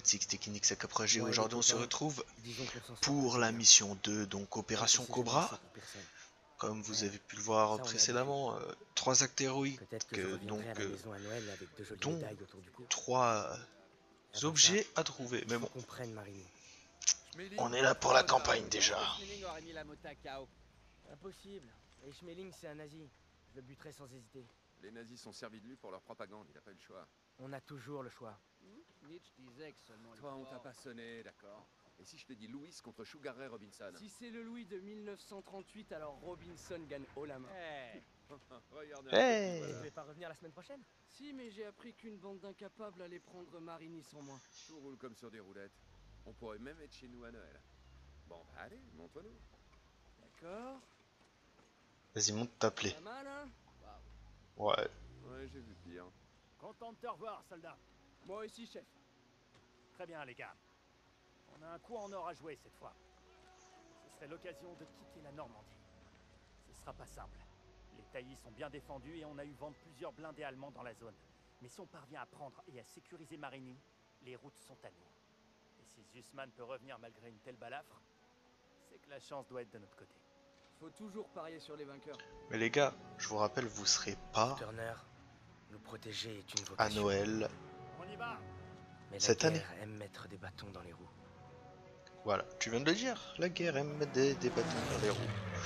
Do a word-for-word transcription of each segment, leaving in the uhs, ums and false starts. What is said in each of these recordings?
Six Techniques à Capragé. Moi et les Aujourd'hui on se copains, retrouve disons qu'on s'en sort pour plutôt la bien. mission deux, donc Opération Quelques séjours Cobra. ici pour personne. Comme vous Ouais, avez pu le voir ça, on a précédemment, euh, trois actes héroïques, Peut-être que je euh, reviendrai à donc la euh, maison à Noël avec deux jolies dont médailles autour du cou. trois Et avant ça, objets à trouver. Mais il faut bon, qu'on prenne Marini. on est là pour la campagne déjà. Schmeling aurait mis la mota K O. Impossible. Et Schmeling, c'est un nazi. Je le buterai sans hésiter. Les nazis sont servis de lui pour leur propagande, il a pas eu le choix. On a toujours le choix. Nietzsche disait que seulement les Toi, on forts- t'a pas sonné, d'accord. Et si je te dis Louis contre Sugar Ray Robinson? Si c'est le Louis de mille neuf cent trente-huit, alors Robinson gagne haut la main. Eh, Regardez Hey. un peu, Vous voilà. devez pas revenir la semaine prochaine? Si, mais j'ai appris qu'une bande d'incapables allait prendre Marini sans moi. Tout roule comme sur des roulettes. On pourrait même être chez nous à Noël. Bon, bah allez, montre-nous. D'accord. Vas-y, monte t'appeler. Pas mal, hein? Ouais. Ouais, j'ai vu pire. Content de te revoir, soldat. Moi aussi, chef. Très bien, les gars. On a un coup en or à jouer cette fois. Ce serait l'occasion de quitter la Normandie. Ce sera pas simple. Les taillis sont bien défendus et on a eu vent de plusieurs blindés allemands dans la zone. Mais si on parvient à prendre et à sécuriser Marigny, les routes sont à nous. Et si Zussman peut revenir malgré une telle balafre, c'est que la chance doit être de notre côté. Faut toujours parier sur les vainqueurs. Mais les gars, je vous rappelle, vous serez pas Turner, nous protéger est une à vocation. Noël. On y va. Mais la cette année. guerre aime mettre des bâtons dans les roues. Voilà, tu viens de le dire. La guerre aime mettre des, des bâtons dans les roues.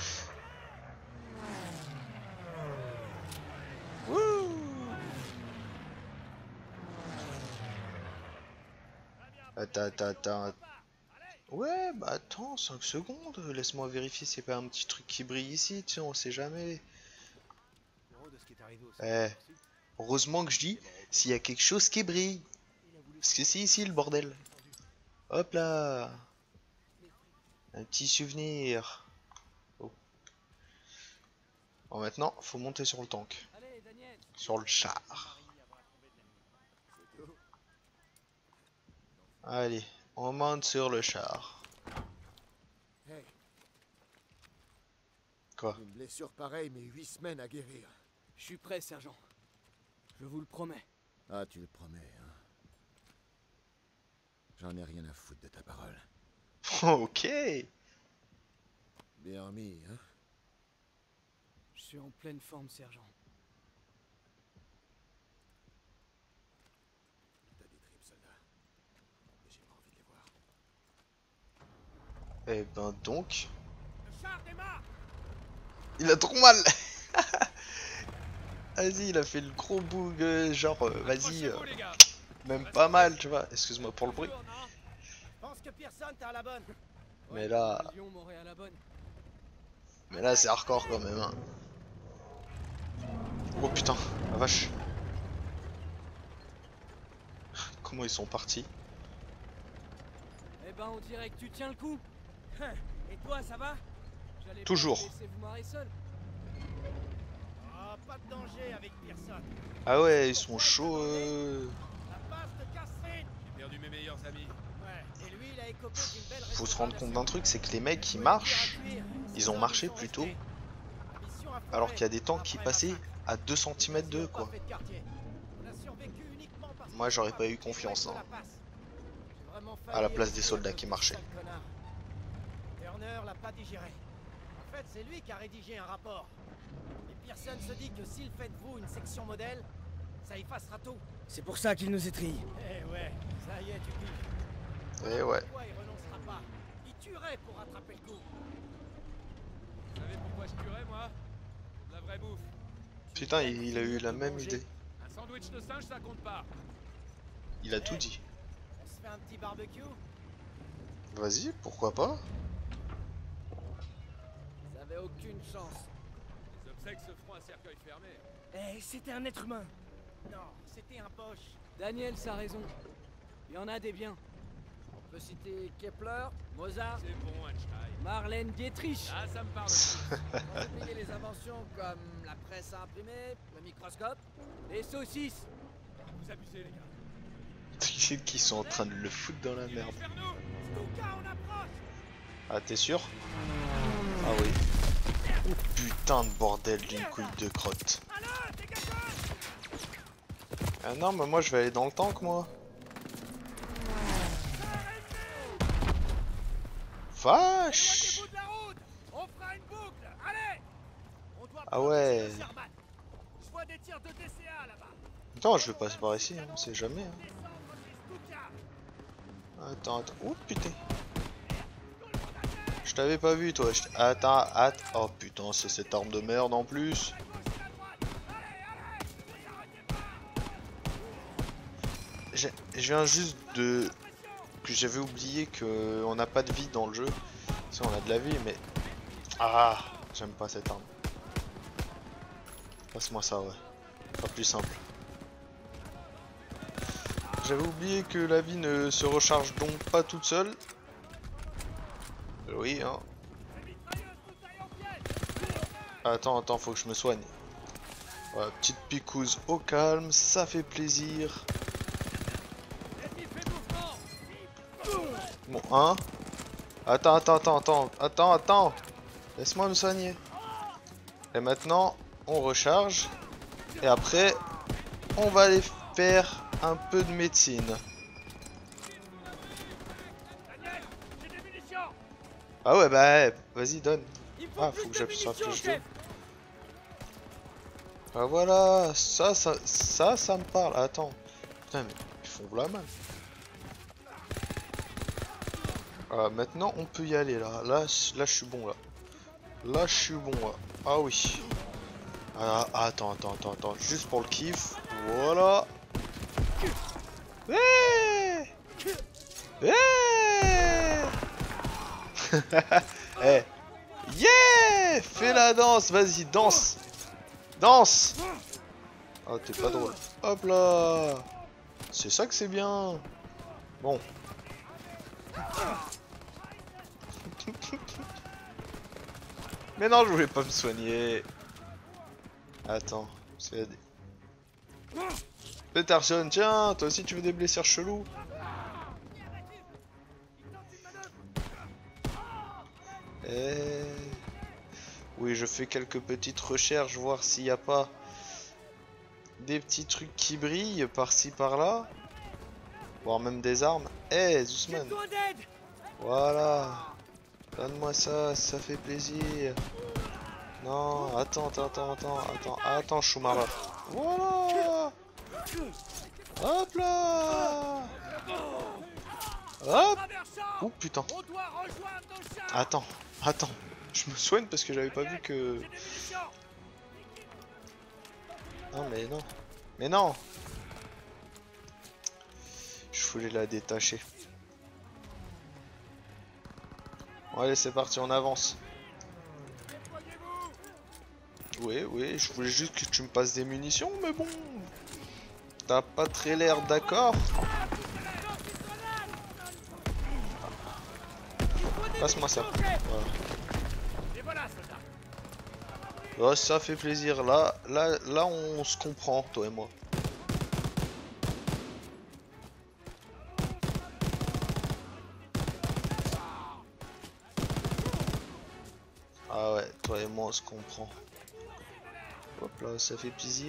Wouh. Attends, attends, attends. Ouais, bah attends, cinq secondes. Laisse-moi vérifier s'il n'y a pas un petit truc qui brille ici. Tu sais, on sait jamais. Eh, heureusement que je dis s'il y a quelque chose qui brille. Parce que c'est ici le bordel. Hop là. Un petit souvenir. Oh. Bon, maintenant, faut monter sur le tank. Allez, Daniel. Sur le char. Allez, on monte sur le char. Hey, Quoi? une blessure pareille, mais huit semaines à guérir. Je suis prêt, sergent. Je vous le promets. Ah, tu le promets, hein. J'en ai rien à foutre de ta parole. Ok. Bien remis, hein. Je suis en pleine forme, sergent. T'as des tripes, soldat. Mais j'ai pas envie de les voir. Et ben donc, Le char démarre. il a trop mal. Vas-y, il a fait le gros bug, euh, genre, euh, vas-y, euh, Accrochez-vous, les gars. même pas mal, tu vois. Excuse-moi pour le bruit. Tourne, hein. Je pense que Pearson t'as à la bonne. Mais là, Lyon m'aurait à la bonne. mais là c'est hardcore quand même. Hein. Oh putain, la vache. Comment ils sont partis? Eh ben, on dirait que tu tiens le coup. Et toi, ça va? J'allais pas Toujours. vous laisser vous marrer seul. Ah, pas de danger avec Pearson. Ah ouais, ils sont chauds. Euh... La passe de Catherine. J'ai perdu mes meilleurs amis. Ouais. Et lui, il a écopé d'une belle. Faut se rendre compte d'un truc, c'est que les mecs qui marchent, ils ont marché plutôt, alors qu'il y a des tanks qui passaient à deux centimètres d'eux quoi. Moi j'aurais pas eu confiance hein, à la place des soldats qui marchaient. Turner l'a pas digéré. En fait, c'est lui qui a rédigé un rapport. Et Pearson se dit que s'il fait de vous une section modèle, ça effacera tout. C'est pour ça qu'il nous étrille. Eh ouais, ça y est, tu piques. Et ouais. Pourquoi il renoncera pas? Il tuerait pour rattraper le coup. Vous savez pourquoi je tuerais, moi? De la vraie bouffe. Putain, il, il a eu la même idée. Un sandwich de singe, ça compte pas. Il a tout dit. On se fait un petit barbecue? Vas-y, pourquoi pas? Vous avez aucune chance. Les obsèques se feront à cercueil fermé. Eh, c'était un être humain. Non, c'était un poche. Daniel, ça a raison. Il y en a des biens. On peut citer Kepler, Mozart, C'est bon, Einstein. Marlène Dietrich. Ah, ça me parle. sans oublier les inventions comme la presse à imprimer, le microscope. Les saucisses. Vous abusez, les gars. Qui sont en train de le foutre dans la merde. Vers nous. Stuka, on approche. Ah t'es sûr? Ah oui. Oh putain de bordel d'une couille de crotte. Alors, dégage. Ah non mais moi je vais aller dans le tank moi. vache. Éloignez-vous de la route. On fera une boucle. Allez. On doit Ah ouais. protéger le Sherman. Je vois des tirs de D C A là-bas. Attends, je vais passer par ici, hein, on sait jamais. Hein. Descendre chez Stuka. Attends, attends. Oh putain. Je t'avais pas vu toi. Je t'- Attends, attends. Oh putain, c'est cette arme de merde en plus. J'ai- Je viens juste de... que j'avais oublié que on n'a pas de vie dans le jeu. Si on a de la vie, mais... Ah, j'aime pas cette arme. Passe-moi ça, ouais. Pas plus simple. J'avais oublié que la vie ne se recharge donc pas toute seule. Oui, hein. Attends, attends, faut que je me soigne. Voilà, petite picouse au calme, ça fait plaisir. Bon, hein. Attends, attends, attends, attends, attends, attends. Laisse-moi me soigner. Et maintenant, on recharge. Et après, on va aller faire un peu de médecine. Ah ouais, bah, vas-y, donne. Ah, faut que j'appuie sur la touche deux. Ah voilà, ça, ça, ça, ça me parle. Attends. Putain, mais ils font la mal. Ah, maintenant, on peut y aller, là. Là, là je suis bon, là. Là, je suis bon, là. Ah oui. Ah, attends, attends, attends, attends. Juste pour le kiff. Voilà. Ouais. Ouais. Eh. Yeah. Fais la danse, vas-y, danse. Danse. Oh, t'es pas drôle. Hop là. C'est ça que c'est bien. Bon. Mais non, je voulais pas me soigner. Attends, c'est des... Peterson, tiens, toi aussi tu veux des blessures chelous? Eh... Oui, je fais quelques petites recherches, voir s'il n'y a pas des petits trucs qui brillent par-ci par-là. Voire même des armes. Eh, Zussman. Voilà. Donne-moi ça, ça fait plaisir. Non, attends, attends, attends, attends, attends, attends, Schumacher. Voilà. Hop là. Hop. Oh putain. Attends, attends. Je me soigne parce que j'avais pas vu que... Non mais non. Mais non. Je voulais la détacher. Bon allez, c'est parti, on avance. Oui, oui, je voulais juste que tu me passes des munitions, mais bon... T'as pas très l'air d'accord. Passe-moi ça. Voilà. Oh, ça fait plaisir. Là, là, là, on se comprend, toi et moi. Ah ouais, toi et moi, on se comprend. Hop là, ça fait plaisir.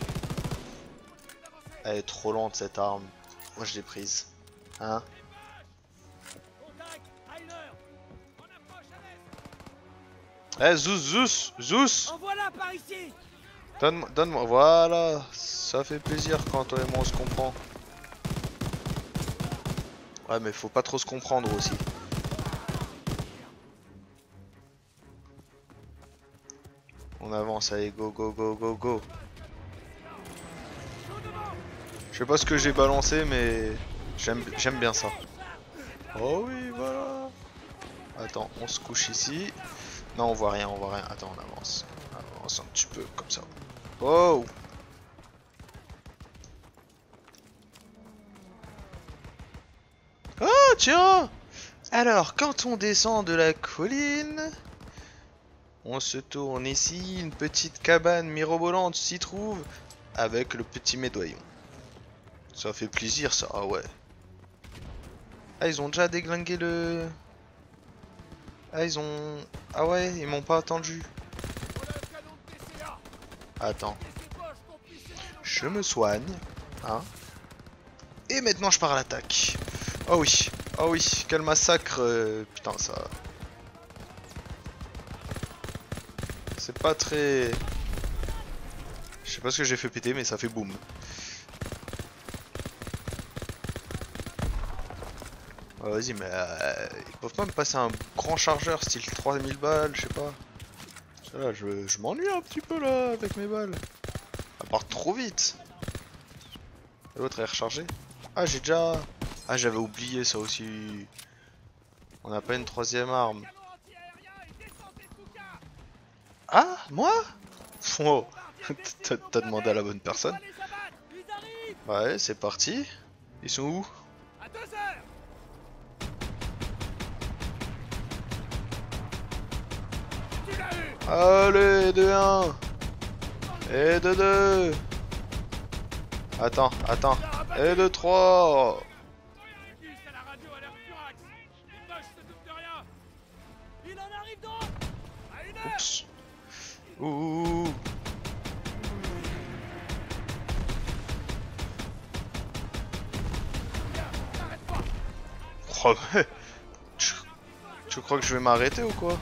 Elle est trop lente cette arme. Moi, je l'ai prise. Hein? Eh, Zeus, Zeus, Zeus! Envoie-la par ici. Donne-moi, donne-moi, voilà, ça fait plaisir quand toi et moi on se comprend. Ouais, mais faut pas trop se comprendre aussi. On avance, allez, go, go, go, go, go. Je sais pas ce que j'ai balancé, mais j'aime, j'aime bien ça. Oh oui, voilà. Attends, on se couche ici. Non, on voit rien, on voit rien. Attends, on avance. On avance un petit peu, comme ça. Oh! Oh, tiens! Alors, quand on descend de la colline, on se tourne ici. Une petite cabane mirobolante s'y trouve, avec le petit médaillon. Ça fait plaisir, ça. Ah ouais. Ah, ils ont déjà déglingué le... Ah, ils ont... Ah ouais, ils m'ont pas attendu. Attends. Je me soigne. Hein. Et maintenant, je pars à l'attaque. Oh oui. Oh oui, quel massacre. euh, Putain, ça... C'est pas très... Je sais pas ce que j'ai fait péter, mais ça fait boum. Oh, vas-y, mais euh, ils peuvent pas me passer un grand chargeur style trois mille balles, je sais pas. Là, je, je m'ennuie un petit peu là avec mes balles. Elle part trop vite. L'autre est rechargé. Ah, j'ai déjà... Ah, j'avais oublié ça aussi. On n'a pas une troisième arme. Ah, moi? Oh, t'as demandé à la bonne personne. Ouais, c'est parti. Ils sont où? À deux heures. Allez, deux un. Et deux deux. Attends, attends. Et deux trois. Oups. Ouh. Oh, mais... tu... tu crois que je vais m'arrêter ou quoi?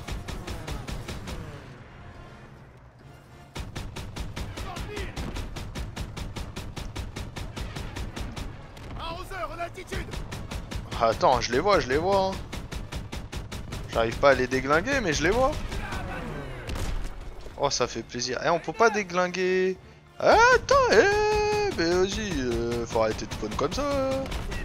Attends, je les vois, je les vois. Hein. J'arrive pas à les déglinguer, mais je les vois. Oh, ça fait plaisir. Eh, on peut pas déglinguer. Eh, attends, eh, mais vas-y, euh, faut arrêter de spawn comme ça.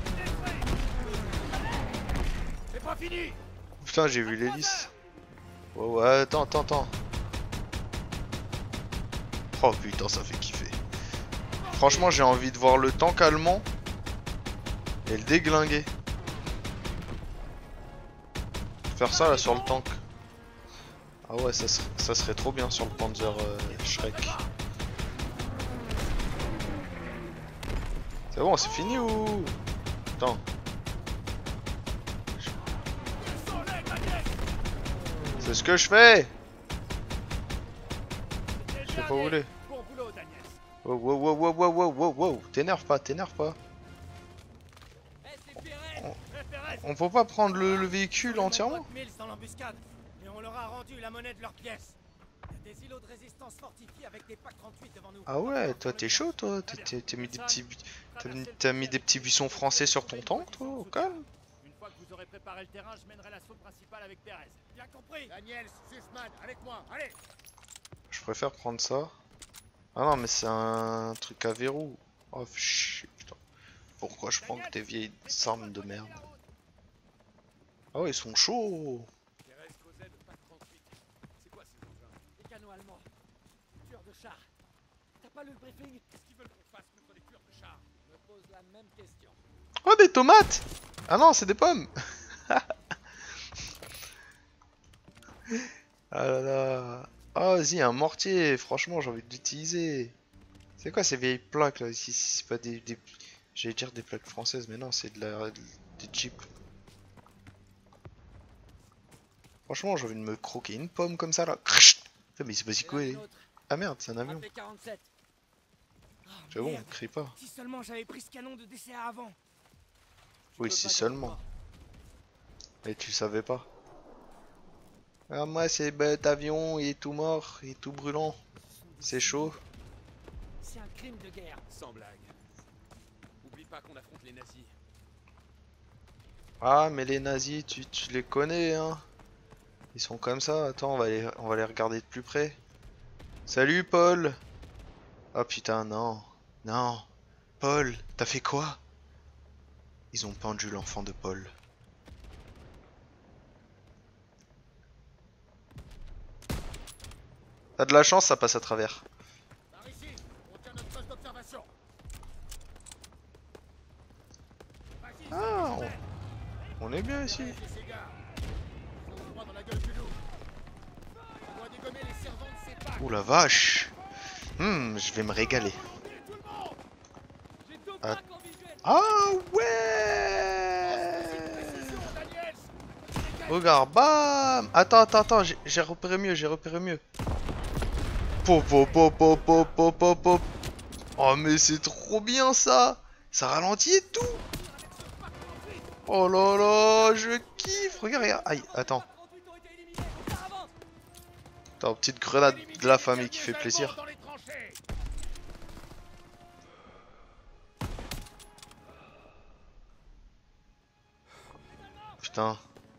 C'est pas fini. Putain, j'ai vu l'hélice. Ouais, ouais, attends, attends, attends. Oh putain, ça fait kiffer. Franchement, j'ai envie de voir le tank allemand et le déglinguer. Faire ça là sur le tank. Ah ouais, ça serait, ça serait trop bien sur le Panzer euh, Shrek. C'est bon, c'est fini ou... Attends. C'est ce que je fais. Je sais pas où aller. Wow, wow, wow, wow, wow, wow, wow, wow. T'énerve pas, t'énerve pas. On... On peut pas prendre le, le véhicule entièrement? Dans l'embuscade, et on leur a rendu la monnaie de leurs pièces. Il y a des îlots de résistance fortifiés avec des packs trente-huit devant nous. Ah ouais, toi t'es chaud toi. T'as mis des petits, t'as mis des petits buissons français sur ton tank toi, au calme. Une fois que vous aurez préparé le terrain, je mènerai l'assaut principal avec Thérèse. Bien compris. Daniel, Sussman, avec moi. Allez. Je préfère prendre ça. Ah non, mais c'est un truc à verrou. Oh shit, putain. Pourquoi je prends que tes vieilles armes de merde? Ah ouais, ils sont chauds. Thérèse causait de pack trente-huit. C'est quoi ces engins? Des canons allemands. Tueurs de chars. T'as pas lu le briefing? Qu'est-ce qu'ils veulent qu'on fasse contre les tueurs de chars? Je me pose la même question. Oh, des tomates. Ah non, c'est des pommes. Ah là là. Ah vas-y, un mortier. Franchement, j'ai envie de l'utiliser. C'est quoi ces vieilles plaques là ici? C'est pas des... des... J'allais dire des plaques françaises, mais non, c'est de la... des jeeps. Franchement, j'ai envie de me croquer une pomme comme ça là. Putain, mais c'est pas si cool. Ah merde, c'est un avion. C'est bon, crie pas. Si seulement j'avais pris ce canon de D C A avant. Oui, si seulement. Mais tu savais pas. Ah, moi, c'est bête avion, il est tout mort, il est tout brûlant. C'est chaud. C'est un crime de guerre. Sans blague. Oublie pas qu'on affronte les nazis. Ah, mais les nazis, tu, tu les connais, hein. Ils sont comme ça. Attends, on va les, on va les regarder de plus près. Salut, Paul. Oh putain, non. Non. Paul, t'as fait quoi? Ils ont pendu l'enfant de Paul. T'as de la chance, ça passe à travers. Par ici, on tient notre poste d'observation. Ah, on... on est bien ici. Ouh la vache. Hmm, je vais me régaler. Ah, ah ouais. Regarde, bam. Attends, attends, attends, j'ai repéré mieux, j'ai repéré mieux. Pop, pop, pop, pop, pop, pop, pop, pop. Oh mais c'est trop bien ça. Ça ralentit et tout. Oh là là, je kiffe. Regarde, regarde. Aïe, attends. Attends, petite grenade de la famille qui fait plaisir. Putain.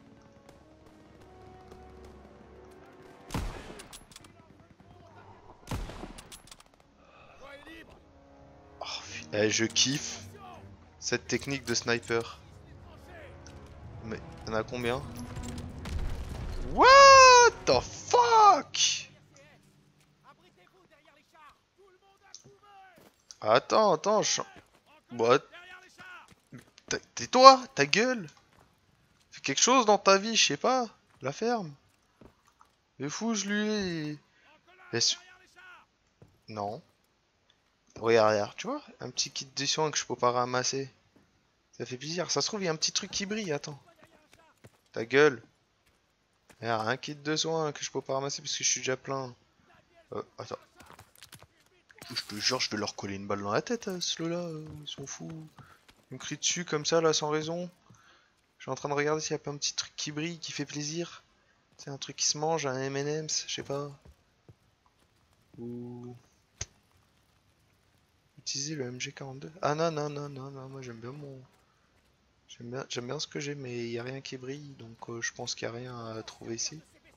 Oh, eh, je kiffe cette technique de sniper. Mais y'en a combien? What the fuck? Attends, attends, je... What? Tais-toi, ta gueule. Fais quelque chose dans ta vie, je sais pas. La ferme. Mais fou, je lui... Laisse... Non. Regarde, regarde, tu vois? Un petit kit de soins que je peux pas ramasser. Ça fait plaisir. Ça se trouve, il y a un petit truc qui brille, attends. Ta gueule. Regarde, un kit de soins que je peux pas ramasser parce que je suis déjà plein. Euh, attends. Je te jure, je vais leur coller une balle dans la tête, à ceux là. Ils sont fous. Ils me crient dessus comme ça, là, sans raison. Je suis en train de regarder s'il y a pas un petit truc qui brille, qui fait plaisir. C'est un truc qui se mange, un M and M's, je sais pas. Ou... Utiliser le M G quarante-deux. Ah non, non, non, non, non, moi j'aime bien mon... J'aime bien, j'aime bien ce que j'ai, mais il n'y a rien qui brille, donc euh, je pense qu'il n'y a rien à trouver ici.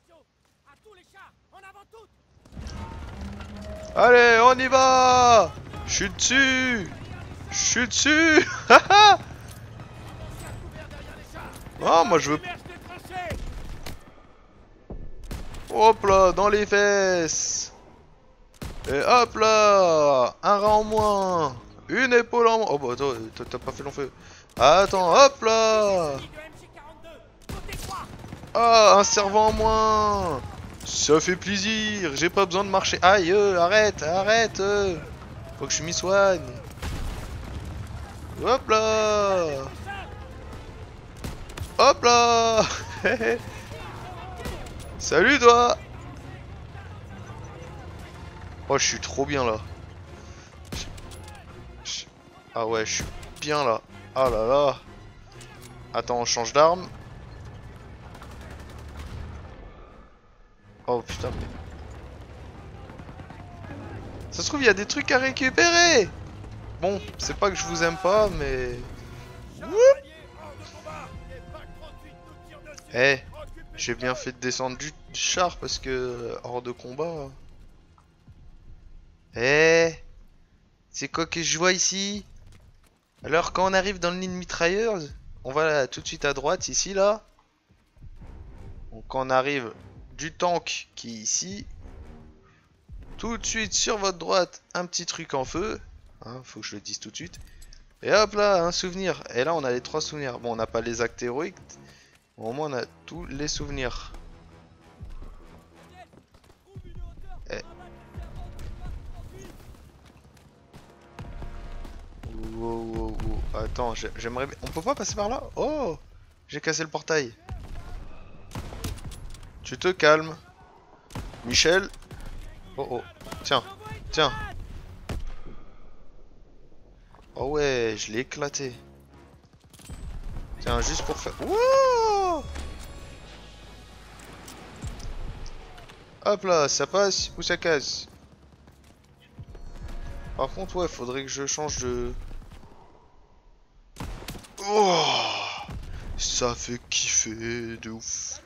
Allez, on y va! Je suis dessus! Je suis dessus! Ah, moi je veux... Hop là, dans les fesses! Et hop là! Un rein en moins! Une épaule en moins! Oh bah attends, t'as pas fait long feu. Attends, hop là! Ah, un cerveau en moins! Ça fait plaisir! J'ai pas besoin de marcher. Aïe, euh, arrête, arrête! Euh. Faut que je m'y soigne. Hop là! Hop là! Salut toi! Oh, je suis trop bien là. Ah ouais, je suis bien là. Ah là là. Attends, on change d'arme. Oh putain, mais... Ça se trouve, il y a des trucs à récupérer. Bon, c'est pas que je vous aime pas, mais... Eh, hey, j'ai bien fait de descendre du char parce que... Hors de combat... Eh, hey, c'est quoi que je vois ici? Alors quand on arrive dans le nid de mitrailleuse, on va là, tout de suite à droite, ici, là. Donc quand on arrive du tank qui est ici, tout de suite sur votre droite, un petit truc en feu. Hein, faut que je le dise tout de suite. Et hop là, un souvenir. Et là, on a les trois souvenirs. Bon, on n'a pas les actes héroïques. Au moins, on a tous les souvenirs. Eh. Wow, wow, wow. Attends, j'aimerais... On peut pas passer par là? Oh! J'ai cassé le portail. Tu te calmes. Michel. Oh oh. Tiens. Tiens. Oh ouais, je l'ai éclaté. Tiens, juste pour faire... Wouah! Hop là, ça passe ou ça casse? Par contre, ouais, faudrait que je change de... Oh! Ça fait kiffer de ouf.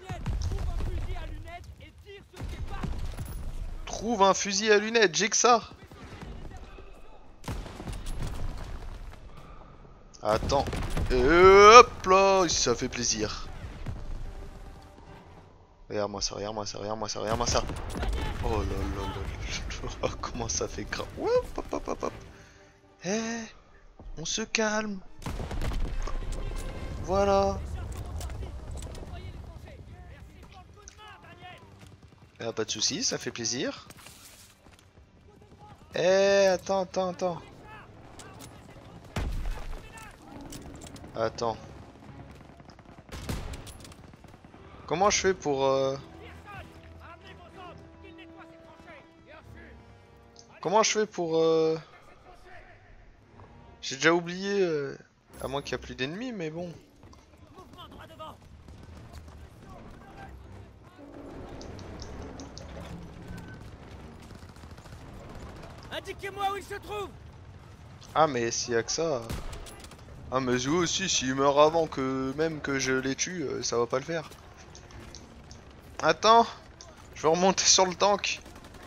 Trouve un fusil à lunettes, j'ai que ça. Attends. Et hop là, ça fait plaisir. Regarde-moi ça, regarde-moi ça, regarde-moi ça, regarde-moi ça. Oh là là là là. Comment ça fait grave. Hop hop hop hop. Eh, on se calme. Voilà. Ah, pas de soucis, ça fait plaisir. Eh, attends, attends, attends. Attends. Comment je fais pour... Euh... Comment je fais pour... Euh... J'ai déjà oublié... Euh... À moins qu'il n'y a plus d'ennemis, mais bon. Indiquez-moi où il se trouve. Ah mais s'il y a que ça... Ah mais lui aussi, s'il meurt avant que même que je les tue, euh, ça va pas le faire. Attends, je vais remonter sur le tank.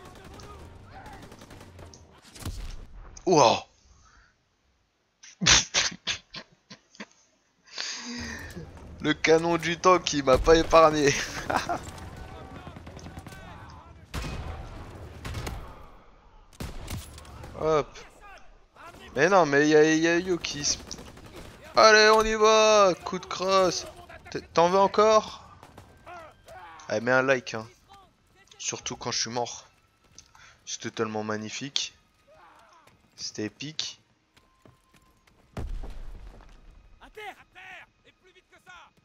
Wow. Le canon du tank il m'a pas épargné. Hop. Mais non, mais y'a y a Yo qui se... Allez, on y va. Coup de crosse. T'en veux encore? Allez, mets un like, hein. Surtout quand je suis mort. C'était tellement magnifique. C'était épique. À terre, à terre, et plus vite que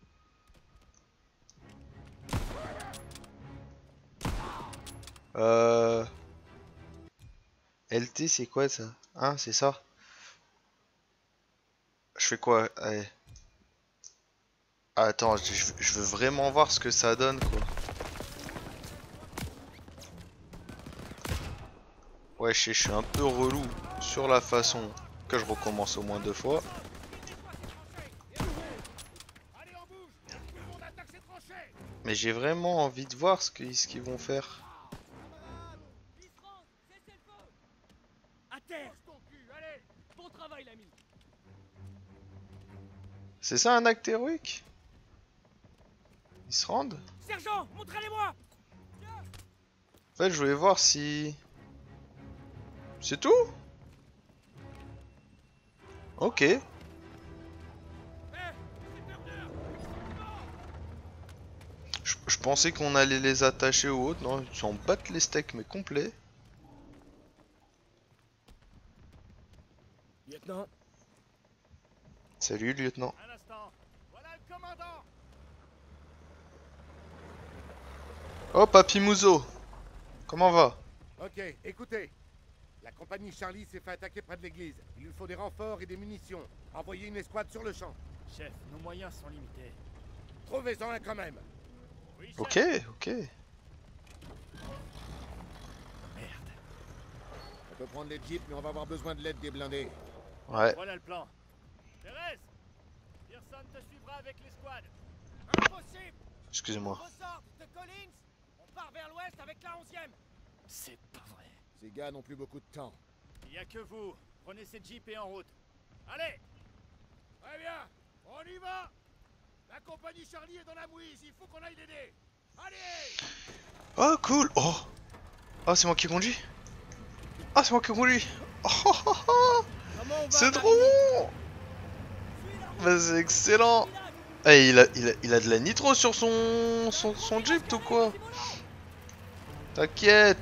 ça. Euh... L T, c'est quoi ça? Hein, c'est ça? Je fais quoi? Allez. Ah, attends, je, je veux vraiment voir ce que ça donne, quoi. Ouais, je sais, je suis un peu relou sur la façon que je recommence au moins deux fois. Mais j'ai vraiment envie de voir ce qu'ils ce qu'ils vont faire. À terre. Allez, bon travail l'ami. C'est ça un acte héroïque? Ils se rendent? Sergent, montrez-les-moi. En fait, je voulais voir si... C'est tout? Ok. Je, je pensais qu'on allait les attacher ou autre. Non, ils s'en battent les steaks, mais complets. Lieutenant. Salut, lieutenant. Un instant. Voilà le commandant. Oh, Papy Mouzo. Comment va? Ok, écoutez. La compagnie Charlie s'est fait attaquer près de l'église. Il lui faut des renforts et des munitions. Envoyez une escouade sur le champ. Chef, nos moyens sont limités. Trouvez-en un quand même. Oui, chef. Ok, ok. Merde. On peut prendre les jeeps, mais on va avoir besoin de l'aide des blindés. Ouais. Voilà le plan. Thérèse, Pearson te suivra avec l'escouade. Impossible. Excusez-moi. Vos ordres de Collins. On part vers l'ouest avec la onzième. C'est pas vrai. Ces gars n'ont plus beaucoup de temps. Il y a que vous. Prenez ces jeeps et en route. Allez. Très bien, on y va. La compagnie Charlie est dans la mouise, il faut qu'on aille l'aider. Allez. Oh, cool. Oh. Oh, c'est moi qui conduis. Ah, c'est moi qui conduis. Oh, oh, oh, oh. Comment on va, C'est trop mariner? bon. Bah, c'est excellent. Eh, il a, il, a, il a de la nitro sur son, son, son jeep ou quoi? T'inquiète.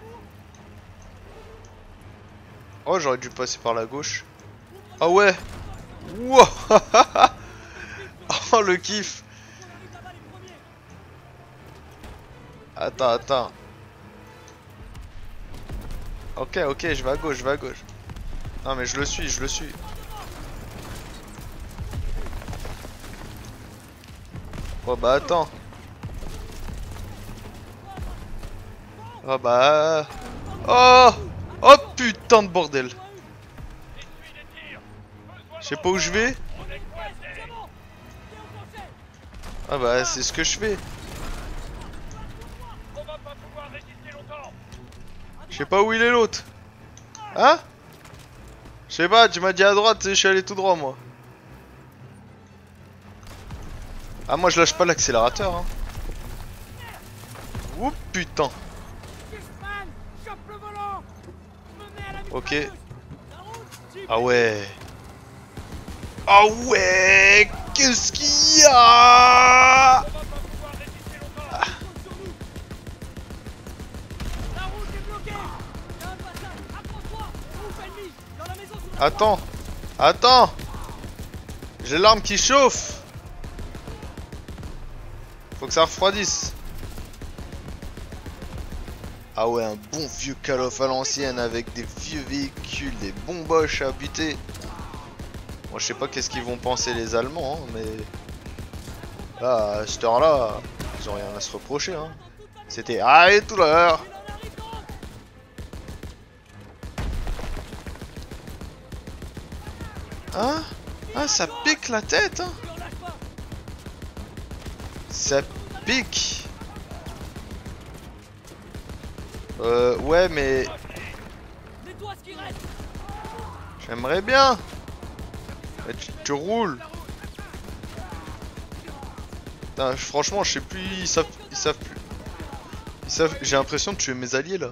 Oh, j'aurais dû passer par la gauche. Ah ouais. Wow. Oh, le kiff. Attends, attends. Ok, ok, je vais à gauche, je vais à gauche. Non, mais je le suis, je le suis. Oh bah attends. Oh bah... Oh. Oh putain de bordel. Je sais pas où je vais. Ah bah c'est ce que je fais. Je sais pas où il est l'autre. Hein? Je sais pas, tu m'as dit à droite, je suis allé tout droit moi. Ah moi je lâche pas l'accélérateur hein. Ouh putain. Ok. Ah ouais. Ah ouais. Qu'est-ce qu'il y a? Ah. Attends. Attends. J'ai l'arme qui chauffe. Faut que ça refroidisse. Ah ouais, un bon vieux Call of à l'ancienne avec des vieux véhicules, des bons boches à buter. Moi je sais pas qu'est-ce qu'ils vont penser les Allemands, hein, mais... Là, à cette heure-là, ils ont rien à se reprocher. Hein. C'était... Allez, tout l'heure. Hein? Ah, ça pique la tête, hein? Ça pique. Euh, ouais, mais... J'aimerais bien. Mais tu, tu roules. Putain, franchement, je sais plus, ils savent, ils savent plus. Ils savent, j'ai l'impression de tuer mes alliés, là.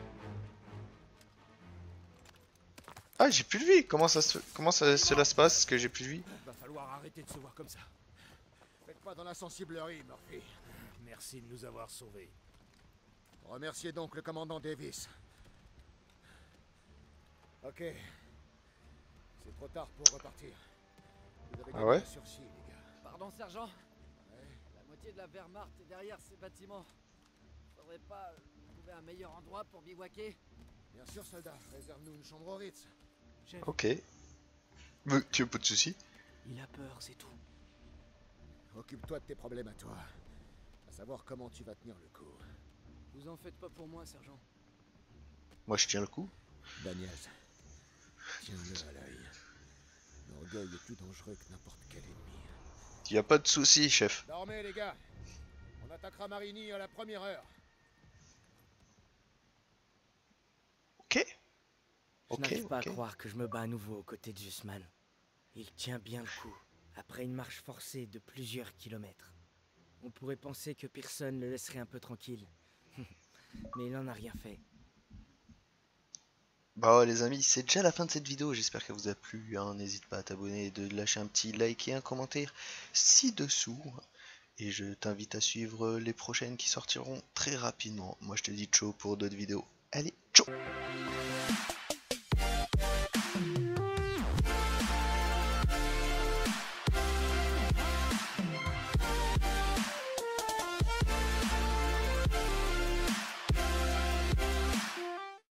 Ah, j'ai plus de vie. Comment ça se, comment ça, cela se passe que j'ai plus de vie? Va falloir arrêter de se voir comme ça. Faites pas dans la sensiblerie, Murphy. Merci de nous avoir sauvés. Remerciez donc le commandant Davis. Ok. C'est trop tard pour repartir. Vous avez Ah gagné ouais? un sursis, les gars. Pardon, sergent? Ouais. La moitié de la Wehrmacht est derrière ces bâtiments. Faudrait pas euh, trouver un meilleur endroit pour bivouaquer? Bien sûr, soldat. Réserve-nous une chambre au Ritz. Ok. Mais tu as pas de soucis. Il a peur, c'est tout. Occupe-toi de tes problèmes à toi. À savoir comment tu vas tenir le coup. Vous en faites pas pour moi, sergent. Moi, je tiens le coup. Daniel, tiens-le à l'œil. L'orgueil est plus dangereux que n'importe quel ennemi. Y a pas de soucis, chef. Dormez, les gars. On attaquera Marigny à la première heure. Ok. Je Ok, n'arrive pas ok. à croire que je me bats à nouveau aux côtés de Zussman. Il tient bien le coup, après une marche forcée de plusieurs kilomètres. On pourrait penser que personne le laisserait un peu tranquille. Mais il n'en a rien fait. Bah ouais, les amis, c'est déjà la fin de cette vidéo, j'espère qu'elle vous a plu, hein. N'hésite pas à t'abonner, de lâcher un petit like et un commentaire ci-dessous. Et je t'invite à suivre les prochaines qui sortiront très rapidement. Moi je te dis ciao pour d'autres vidéos. Allez, ciao!